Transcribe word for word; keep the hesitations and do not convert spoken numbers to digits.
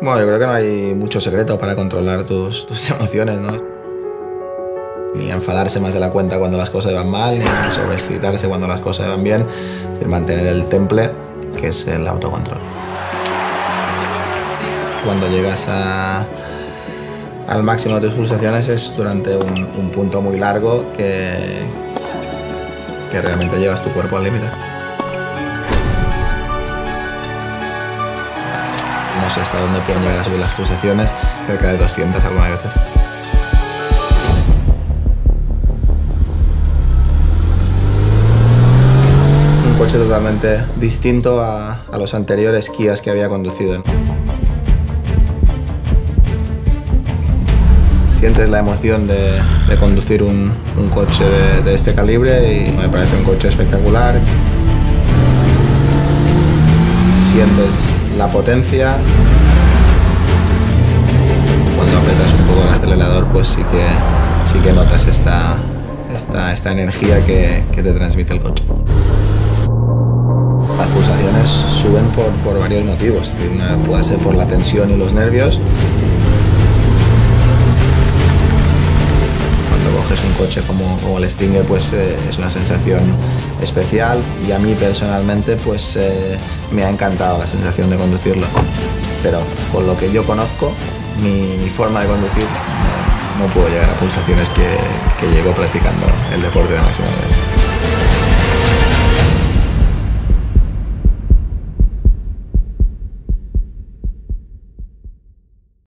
Bueno, yo creo que no hay mucho secreto para controlar tus, tus emociones, ¿no? Ni enfadarse más de la cuenta cuando las cosas van mal, ni sobreexcitarse cuando las cosas van bien, y mantener el temple, que es el autocontrol. Cuando llegas a, al máximo de tus pulsaciones es durante un, un punto muy largo que, que realmente llevas tu cuerpo al límite. No sé hasta dónde pueden llegar a subir las pulsaciones, cerca de doscientas algunas veces. Un coche totalmente distinto a, a los anteriores Kias que había conducido. Sientes la emoción de, de conducir un, un coche de, de este calibre y me parece un coche espectacular. Sientes la potencia. Cuando apretas un poco el acelerador, pues sí que, sí que notas esta, esta, esta energía que, que te transmite el coche. Las pulsaciones suben por, por varios motivos. Es decir, una, puede ser por la tensión y los nervios. Cuando coges un coche como, como el Stinger, pues eh, es una sensación especial y a mí personalmente pues eh, me ha encantado la sensación de conducirlo. Pero con lo que yo conozco, mi, mi forma de conducir, no, no puedo llegar a pulsaciones que, que llego practicando el deporte de máximo nivel.